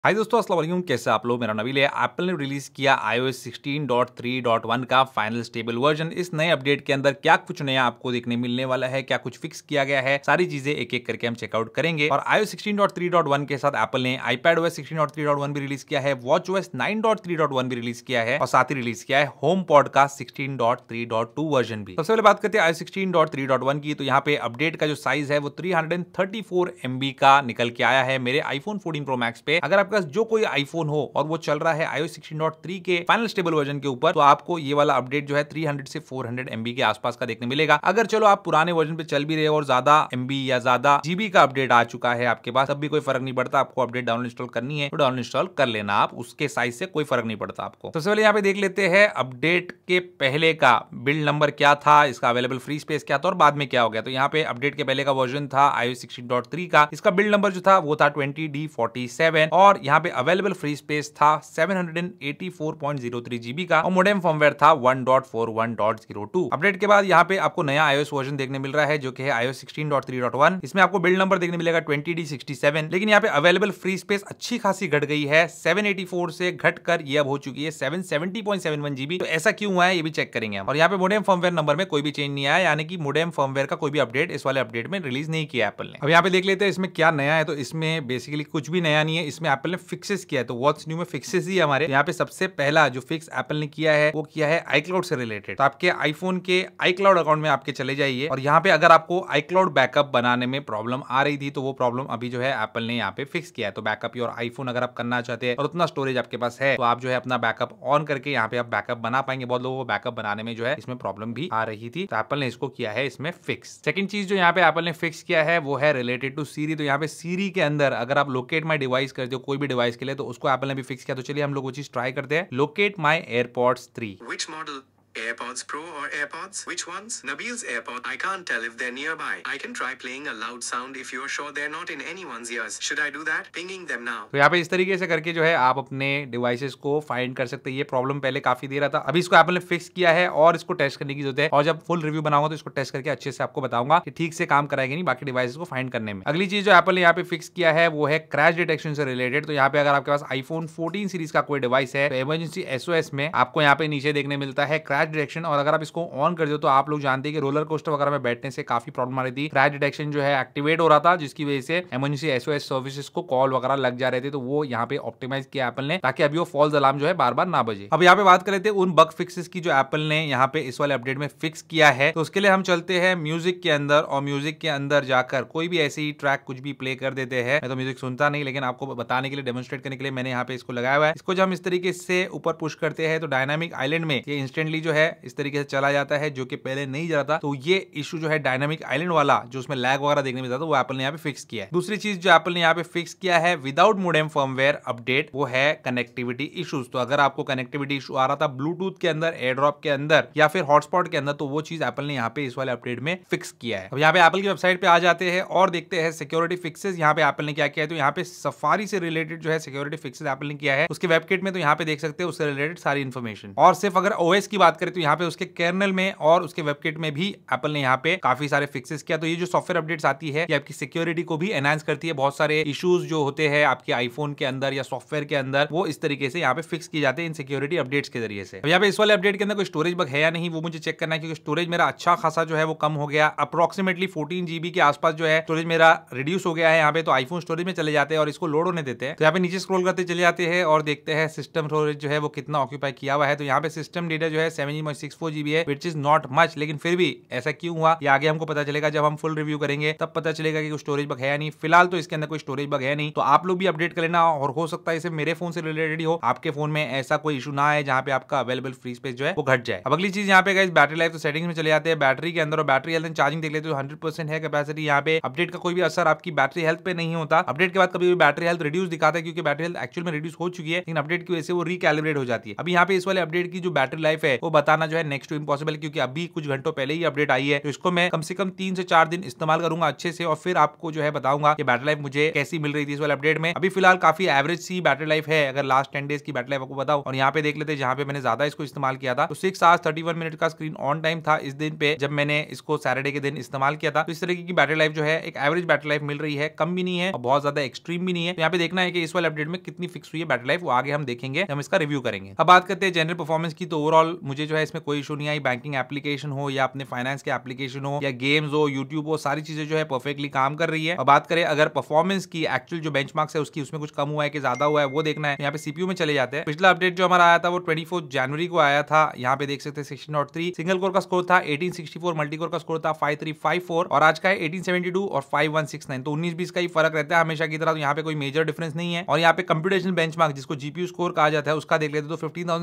हाय दोस्तों, अस्सलाम वालेकुम। कैसे आप लोग? मेरा नबील है। एप्पल ने रिलीज किया iOS 16.3.1 का फाइनल स्टेबल वर्जन। इस नए अपडेट के अंदर क्या कुछ नया आपको देखने मिलने वाला है, क्या कुछ फिक्स किया गया है, सारी चीजें एक एक करके हम चेकआउट करेंगे। और iOS 16.3.1 के साथ एप्पल ने iPadOS 16.3.1 भी रिलीज किया है, WatchOS 9.3.1 भी रिलीज किया है और साथ ही रिलीज किया है HomePod का 16.3.2 वर्जन भी। सबसे पहले बात करते हैं iOS 16.3.1 की। तो यहाँ पे अपडेट का जो साइज है वो 334 MB का निकल के आया है मेरे iPhone 14 Pro Max पे। अगर आपके पास जो कोई आईफोन हो और वो चल रहा है iOS 16.3 के फाइनल स्टेबल वर्जन के ऊपर, तो आपको ये वाला अपडेट जो है 300 से 400 MB के आसपास का देखने मिलेगा। अगर चलो आप पुराने वर्जन पे चल भी रहे हो और ज्यादा MB या ज्यादा GB का अपडेट आ चुका है आपके पास, तब भी कोई फर्क नहीं पड़ता। आपको अपडेट डाउनलोड इंस्टॉल करनी है तो डाउनलोड इंस्टॉल कर लेना, आप उसके साइज से कोई फर्क नहीं पड़ता आपको। सबसे पहले यहाँ पे देख लेते हैं अपडेट के पहले का बिल्ड नंबर क्या था, इसका अवेलेबल फ्री स्पेस क्या था और बाद में क्या हो गया। तो यहाँ पे अपडेट के पहले का वर्जन था iOS 16.3 का, इसका बिल्ड नंबर जो था वो था 20D47 और यहाँ पे अवेलेबल फ्री स्पेस था 784.03 GB का और मोडेम फर्मवेयर था 1.41.02। अपडेट के बाद यहाँ पे आपको नया iOS वर्जन देखने मिल रहा है जो कि है iOS 16.3.1। इसमें आपको बिल्ड नंबर देखने मिलेगा 20D67, लेकिन यहाँ पे अवेलेबल फ्री स्पेस अच्छी खासी घट गई है। 784 से घटकर ये अब हो चुकी है 770.71 GB। तो ऐसा क्यों हुआ है ये भी चेक करेंगे हम। और यहाँ पे मोडेम फर्मवेयर नंबर में कोई भी चेंज नहीं आया, यानी कि मोडेम फर्मवेयर का कोई भी अपडेट इस वाले अपडेट में रिलीज नहीं किया एप्पल ने। अब यहाँ पे देख लेते हैं इसमें क्या नया है। तो इसमें बेसिकली कुछ भी नया नहीं है, इसमें एप्पल ने फिक्सेस किया है। तो व्हाट्स न्यू में फिक्सेस ही हमारे यहाँ पे सबसे पहला जो फिक्स एप्पल ने किया है वो किया है iCloud से रिलेटेड। तो आपके आईफोन के iCloud अकाउंट में आपके चले जाइए और यहाँ पे अगर आपको iCloud बैकअप बनाने में प्रॉब्लम आ रही थी तो वो प्रॉब्लम अभी जो है एप्पल ने यहाँ पे फिक्स किया है। तो बैकअप योर आईफोन अगर आप करना चाहते हैं और उतना स्टोरेज आपके पास है तो आप जो है अपना बैकअप ऑन करके यहाँ पे आप बैकअप बना पाएंगे। बहुत लोगों को बैकअप बनाने में जो है इसमें प्रॉब्लम भी आ रही थी, तो एप्पल ने इसको किया है इसमें फिक्स। सेकंड चीज जो यहाँ पे एप्पल ने फिक्स किया है वो है रिलेटेड टू सीरी। तो यहाँ पे सीरी के अंदर अगर आप लोकेट माई डिवाइस करते हो कोई भी डिवाइस के लिए तो उसको एप्पल ने भी फिक्स किया। तो चलिए हम लोग वो चीज ट्राई करते हैं। Locate my AirPods 3। Which model? AirPods Pro or AirPods? Which ones? Nabil's AirPod. I can't tell if they're nearby. I can try playing a loud sound if you're sure they're not in anyone's ears. Should I do that? Pinging them now. तो यहाँ पे इस तरीके से करके जो है आप अपने डिवाइसेस को फाइंड कर सकते हैं। ये प्रॉब्लम पहले काफी दे रहा था, अभी इसको एप्पल ने फिक्स किया है और इसको टेस्ट करने की जरूरत है। और जब फुल रिव्यू बनाऊंगा तो इसको टेस्ट करके अच्छे से आपको बताऊंगा कि ठीक से काम कराएगी नहीं बाकी डिवाइसेस को फाइंड करने में। अगली चीज जो एप्पल ने यहाँ पे फिक्स किया है वो है क्रैश डिटेक्शन से रिलेटेड। तो यहाँ पे अगर आपके पास iPhone 14 सीरीज का कोई डिवाइस है तो इमरजेंसी SOS में आपको यहाँ पे नीचे देखने मिलता है क्रैश डिटेक्शन। और अगर इसको ऑन कर दो तो आप लोग जानते हैं कि रोलर कोस्टर वगैरह में बैठने से काफी प्रॉब्लम आ रही थी। क्रैश डिटेक्शन जो है एक्टिवेट हो रहा था जिसकी वजह से इमरजेंसी SOS सर्विसेज को कॉल वगैरह लग जा रहे थे। तो वो यहाँ पे ऑप्टिमाइज किया एप्पल ने ताकि अभी वो फॉल्स अलार्म जो है बार बार ना बजे। अब यहाँ पे बात कर लेते हैं उन बग फिक्सेस की जो एप्पल ने यहाँ पे इस वाले अपडेट में फिक्स किया है। तो उसके लिए हम चलते हैं म्यूजिक के अंदर और म्यूजिक के अंदर जाकर कोई भी ऐसी ट्रैक कुछ भी प्ले कर देते हैं। मैं तो म्यूजिक सुनता नहीं, लेकिन आपको बताने के लिए, डेमोन्स्ट्रेट करने के लिए मैंने यहाँ पे इसको लगाया हुआ है। इसको जब हम इस तरीके से ऊपर पुश करते हैं तो डायनामिक आइलैंड में ये इंस्टेंटली जो है इस तरीके से चला जाता है, जो कि पहले नहीं जा रहा था। तो ये इशू जो है डायनामिक आइलैंड वाला जो उसमें लैग वगैरह देखने मिलता था वो एप्पल ने यहाँ पे फिक्स किया है। दूसरी चीज जो एप्पल ने यहाँ पे फिक्स किया है विदाउट मोडेम फर्मवेयर अपडेट वो है कनेक्टिविटी इश्यूज। तो अगर आपको कनेक्टिविटी इशू आ रहा था ब्लूटूथ के अंदर, एयर ड्रॉप के अंदर या फिर हॉटस्पॉट के अंदर, तो वो चीज एप्पल ने यहाँ पे इस वाले अपडेट में फिक्स किया है। अब यहाँ पे एप्पल की वेबसाइट पे आ जाते हैं और देखते हैं सिक्योरिटी फिक्सेस। यहाँ पे एप्पल ने क्या किया है, तो यहाँ पे सफारी से रिलेटेड जो है सिक्योरिटी फिक्सेस एप्पल ने किया है। उसके वेबकिट में तो यहाँ पे देख सकते हैं उससे रिलेटेड सारी इन्फॉर्मेशन। और सिर्फ अगर OS की बात करें तो यहाँ पे उसके कर्नल में और उसके वेबकिट में भी एप्पल ने यहाँ पे काफी सारे फिक्सेस किया। तो ये जो सॉफ्टवेयर अपडेट्स आती है ये आपकी सिक्योरिटी को भी एनहांस करती है। बहुत सारे इश्यूज जो होते हैं आपके आईफोन के अंदर या सॉफ्टवेयर के अंदर वो इस तरीके से यहाँ पे फिक्स किए जाते हैं इन सिक्योरिटी अपडेट्स के जरिए से। यहाँ पे इस वाले अपडेट के अंदर कोई स्टोरेज बग है या नहीं वो मुझे चेक करना है, क्योंकि स्टोरेज मेरा अच्छा खासा जो है वो कम हो गया। अप्रोक्सीमेटली 14 GB के आसपास जो है स्टोरेज मेरा रिड्यूस हो गया है। यहाँ पे तो आईफोन स्टोरेज में चले जाते हैं और इसको लोड होने देते हैं। तो यहाँ पे नीचे स्क्रॉल करते चले जाते हैं और देखते हैं सिस्टम स्टोरेज जो है वो कितना ऑक्यूपाई किया हुआ है। तो यहाँ पे सिस्टम डेटा जो है 17.64 GB है, विच इज नॉट मच। लेकिन फिर भी ऐसा क्यों हुआ ये आगे हमको पता चलेगा। जब हम फुल रिव्यू करेंगे तब पता चलेगा कि कोई स्टोरेज बग है या नहीं। फिलहाल तो इसके अंदर कोई स्टोरेज बग है नहीं। तो आप लोग भी अपडेट कर लेना और हो सकता है इसे मेरे फोन से रिलेटेड ही हो, आपके फोन में ऐसा कोई इशू ना आए जहाँ पे आपका अवेलेबल फ्री स्पेस जो है वो घट जाए। अब अगली चीज यहाँ पे गाइस बैटरी लाइफ। तो सेटिंग्स में चले जाते हैं बैटरी के अंदर और बैटरी हेल्थ एंड चार्जिंग देख लेते हो 100% है कैपेसिटी। यहाँ पे अपडेट का कोई भी असर आपकी बैटरी हेल्थ पे नहीं होता। अपडेट के बाद कभी भी बैटरी हेल्थ रिड्यूस दिखाता है क्योंकि बैटरी हेल्थ एक्चुअल में रिड्यूस हो चुकी है, लेकिन अपडेट की वजह से वो रिकैलिब्रेट हो जाती है। अभी यहाँ पे इस वाले अपडेट की जो बैटरी लाइफ है वो बताना जो है नेक्स्ट टू इम्पॉसिबल, क्योंकि अभी कुछ घंटों पहले ही अपडेट आई है, तो इसको मैं कम से कम 3 से 4 दिन इस्तेमाल करूंगा अच्छे से और फिर आपको जो है बताऊंगा कि बैटरी लाइफ मुझे कैसी मिल रही थी इस वाले अपडेट में। अभी फिलहाल काफी एवरेज सी बैटरी लाइफ है अगर लास्ट 10 डेज की बैटरी लाइफ आपको बताऊं। और यहाँ पे देख लेते हैं जहां पे मैंने ज्यादा इसको इस्तेमाल किया था तो 6 आवर्स 31 मिनट का स्क्रीन ऑन टाइम था इस दिन पे जब मैंने इसको सैटरडे के दिन इस्तेमाल किया था। तो इस तरीके की बैटरी लाइफ जो है एक एवरेज बैटरी लाइफ मिल रही है, कम भी नहीं है और बहुत ज्यादा एक्सट्रीम भी नहीं है। तो यहाँ पे देखना है कि इस वाले अपडेट में कितनी फिक्स हुई है बैटरी लाइफ, वो आगे हम देखेंगे, हम इसका रिव्यू करेंगे। अब बात करते हैं जनरल परफॉर्मेंस की, तो ओवरऑल मुझे जो है इसमें कोई इशू नहीं आई। बैंकिंग एप्लीकेशन हो या अपने फाइनेंस के एप्लीकेशन हो या गेम्स हो, यूट्यूब हो, सारी चीजें जो है परफेक्टली काम कर रही है। और बात करें अगर परफॉर्मेंस की, एक्चुअल जो बेंचमार्क्स है उसकी, उसमें कुछ कम हुआ है कि ज्यादा हुआ है वो देखना है। यहाँ पे सीपीयू में चले जाते हैं। पिछला अपडेट जो हमारा आया था वो 24 जनवरी को आया था। यहाँ पे देख सकते हैं 1603 सिंगल कोर का स्कोर था, 1864 मल्टी कोर का स्कोर था 5354 और आज का है 1872 और 5169। तो 19-20 का ही फर्क रहता है हमेशा की तरह। तो यहाँ पे कोई मेजर डिफरेंस नहीं है। और यहाँ पे कंप्यूटेशनल बेंचमार्क जिसको जीपीयू स्कोर कहा जाता है उसका देख लेते तो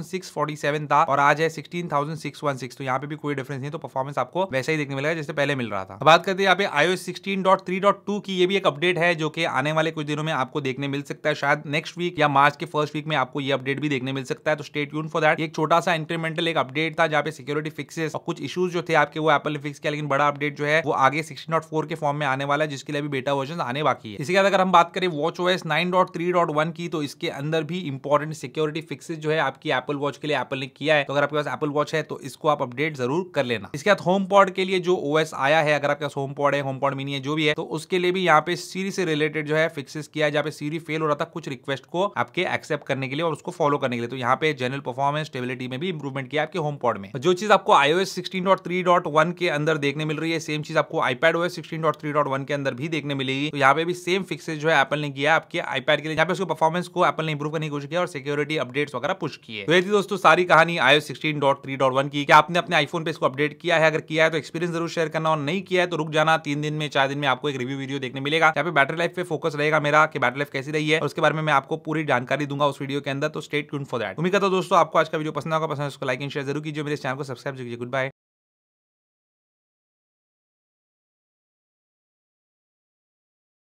15,647 था और आज है 16,616। तो यहाँ पे भी कोई डिफरेंस नहीं, तो परफॉर्मेंस आपको वैसा ही देखने मिलेगा जैसे पहले मिल रहा था। बात करते हैं यहाँ पे iOS 16.3.2 की, ये भी एक अपडेट है जो कि आने वाले कुछ दिनों में आपको देखने मिल सकता है। शायद नेक्स्ट वीक या मार्च के फर्स्ट वीक में आपको ये अपडेट भी देखने मिल सकता है, तो स्टे ट्यून फॉर दैट। एक छोटा सा इंक्रीमेंटल एक अपडेट था जहाँ पे सिक्योरिटी फिक्सेस और कुछ इश्यूज जो थे आपके वो एप्पल ने फिक्स किया, लेकिन बड़ा अपडेट जो है वो आगे 16.4 के फॉर्म में आने वाला है जिसके लिए भी बेटा वर्जन आने बाकी है। इसके बाद अगर हम बात करें WatchOS 9.3.1 की, तो इसके अंदर भी इंपॉर्टेंट सिक्योरिटी फिक्सेस जो है आपकी एप्पल वॉच के लिए एप्पल ने किया है। तो अगर आपके पास एप्पल वॉच है तो इसको आप अपडेट जरूर कर लेना। इसके बाद होम पॉड के लिए जो OS आया है, अगर आपके पास होम पॉड है, होम पॉड मिनी है, जो भी है, तो उसके लिए भी यहाँ पे सीरी से रिलेटेड जो है फिक्सेस किया है, जहाँ पे सीरी फेल हो रहा था कुछ रिक्वेस्ट को आपके एक्सेप्ट करने के लिए और उसको फॉलो करने के लिए। तो यहाँ पे जनरल परफॉर्मेंस स्टेबिलिटी में भी इंप्रूवमेंट किया आपके होम पॉड में। जो चीज आपको iOS 16.3.1 के अंदर देखने मिल रही है, सेम चीज आपको iPadOS 16.3.1 के अंदर भी देखने मिलेगी। तो यहाँ पे भी सेम फिक्सेस जो है एप्पल ने किया आपके iPad के लिए, यहाँ पे उसको परफॉर्मेंस को एप्पल ने इंप्रूव करने की कोशिश किया और सिक्योरिटी अपडेट्स वगैरह पुश किए। तो ये थी दोस्तों सारी कहानी iOS 16.3.1 की। क्या आपने अपने आईफोन पे इसको अपडेट किया है? अगर किया है तो एक्सपीरियंस जरूर शेयर करना और नहीं किया है तो रुक जाना, 3 दिन में 4 दिन में आपको एक रिव्यू वीडियो देखने मिलेगा। यहाँ पे बैटरी लाइफ पे फोकस रहेगा मेरा कि बैटरी लाइफ कैसी रही है और उसके बारे में मैं आपको पूरी जानकारी दूंगा उस वीडियो के अंदर। तो स्टे ट्यून्ड फॉर दैट। उम्मीद करता हूं दोस्तों आपको आज का वीडियो पसंद होगा। पसंद है उसको लाइक एंड शेयर जरूर कीजिए, मेरे चैनल को सब्सक्राइब कीजिए। Good bye.